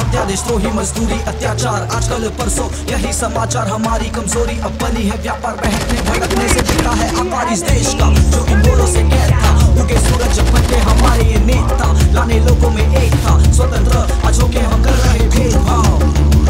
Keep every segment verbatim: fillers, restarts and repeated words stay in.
हत्या देशद्रोही मजदूरी अत्याचार आजकल परसों यही समाचार। हमारी कमजोरी अब बनी है व्यापार, बहकने भड़कने से दिखता है आकार इस देश का जो इन गोरों से कैद था। उनके सूरज जब बनते हमारे ये नेता, लाने लोगों में एक था स्वतंत्र, आज होके हम कर रहे भेदभाव।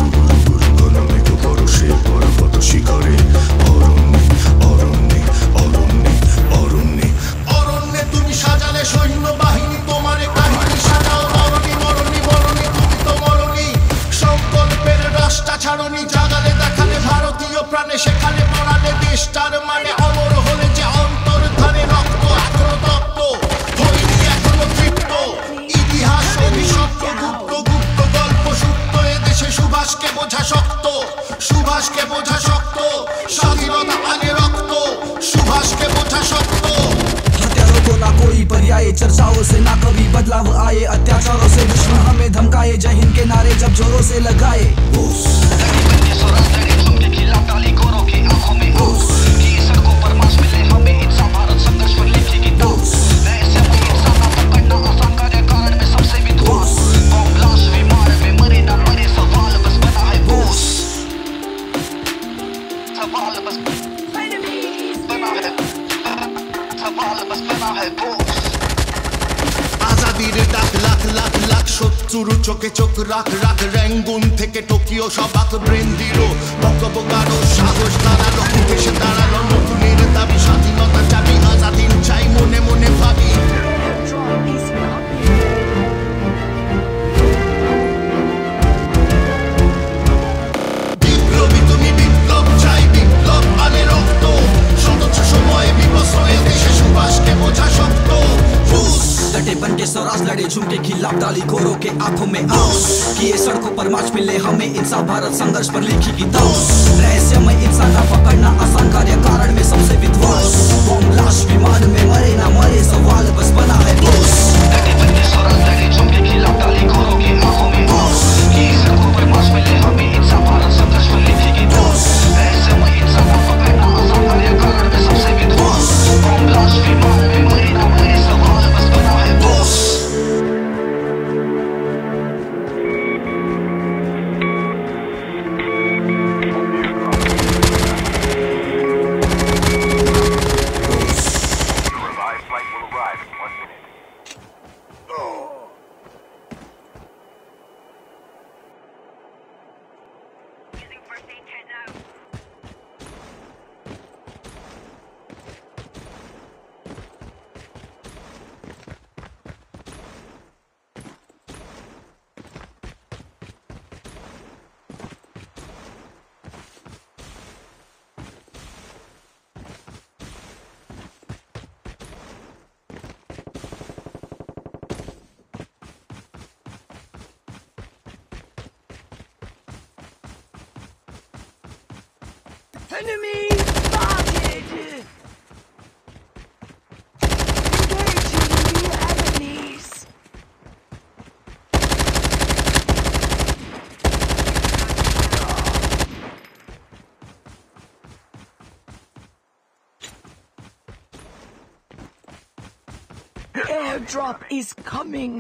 शिकारे অরণ্যে অরণ্যে অরণ্যে অরণ্যে অরণ্যে তুমি সাজালে সৈন্য বাহিনী, তোমার কাহিনী সাজাও মরণী মরণী মরণী, তুমি তো মরণী। সংকল্পের রাস্তা ছাড়নি, জাগালে দেখালে ভারতীয় প্রাণে, সেখানে পড়ালে দেশটার মানে। অমর হলে যে অন্তর ধারে রক্ত এখনো তপ্ত হয়নি, এখনো তৃপ্ত। ইতিহাস অভিশপ্ত গুপ্ত গুপ্ত গল্প সুপ্ত, এদেশে সুভাষকে বোঝা শক্ত, সুভাষকে বোঝা শক্ত। स्वाधीनता आगे रक्त, सुभाष के बोझा शक्त। हत्यारों को ना कोई पर्याय, चर्चाओं से ना कभी बदलाव आए। अत्याचारों से दुश्मन हमें धमकाए, जय हिंद के नारे जब जोरों से लगाए। শত্রুর চোখে চোখ রাখ রাখ, র্যাঙ্গুন থেকে টোকিও সবাক ব্রেন দিল। বক্তব্য কারো সাহস দাঁড়ালো, দেশে দাঁড়ালো নতুনের দাবি, স্বাধীনতা চাবি আজাদিন চাই মনে মনে ভাবি। বিপ্লবী তুমি বিপ্লব চাই, বিপ্লব আনে রক্ত। সদস্য সময়ে বিবস্ত্র এদেশে সুভাষকে বোঝা শক্ত। डटे बन के स्वराज लड़े, झुमके खिलाफ डाली गोरों के आंखों में आंस किए। सड़कों पर मार्च मिले हमें इंसान, भारत संघर्ष पर लिखी किताब। रहस्यमय इंसान का पकड़ना आसान कार्य, कारण में सबसे विध्वंस। बम लाश विमान में मरे ना मरे, सवाल बस बना है बोस। डटे बन के स्वराज लड़े, झुमके खिलाफ डाली गोरों के आंखों में आंस किए। सड़कों पर मार्च मिले हमें इंसान, भारत संघर्ष पर लिखी किताब। रहस्यमय इंसान का पकड़ना आसान कार्य, कारण में सबसे विध्वंस। बम लाश विमान में मरे ना मरे, सवाल बस बना है Bose. Enemy spotted! Engaging new enemies! Airdrop is coming!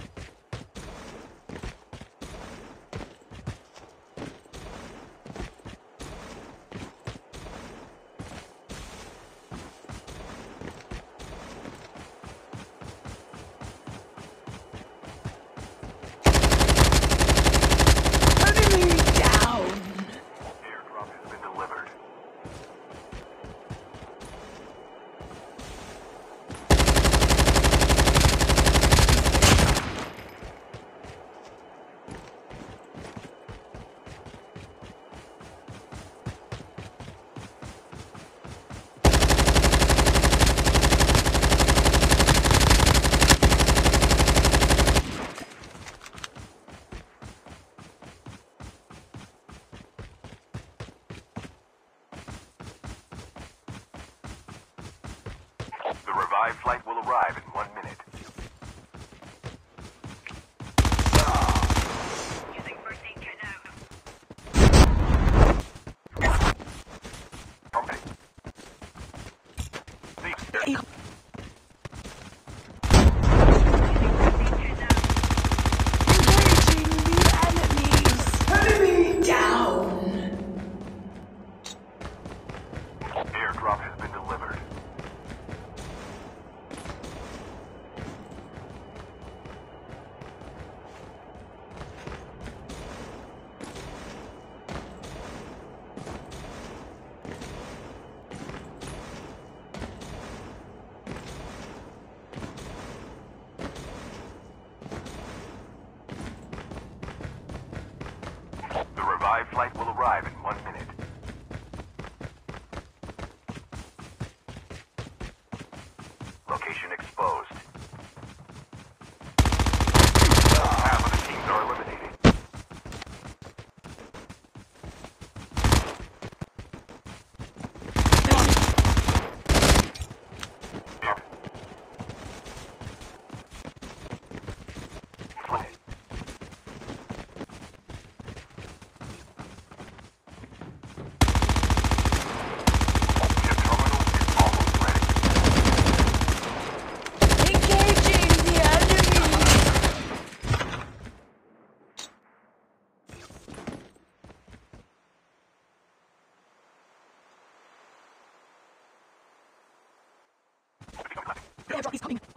The revived flight will arrive in one minute. Using first aid kit now. Okay. See, Engaging new enemies! Airdrop is coming.